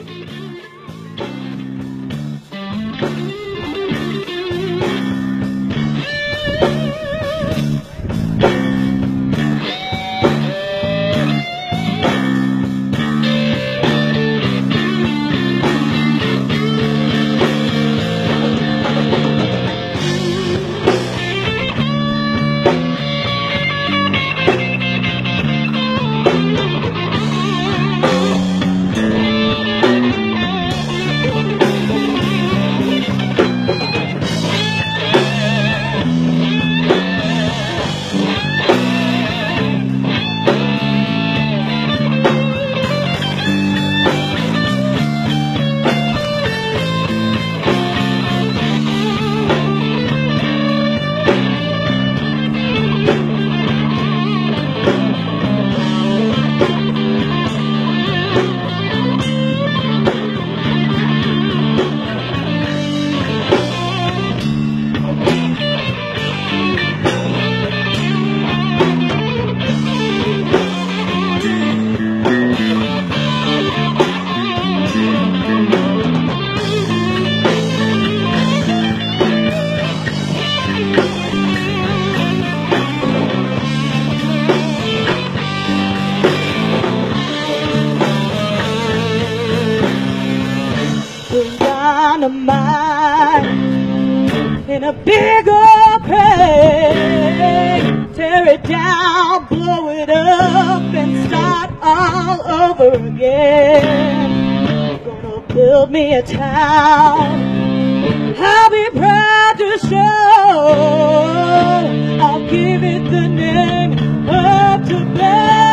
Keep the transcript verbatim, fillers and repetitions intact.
Dynamite in a big old crate, tear it down, blow it up, and start all over again. Gonna build me a town I'll be proud to show. I'll give it the name of Tibet.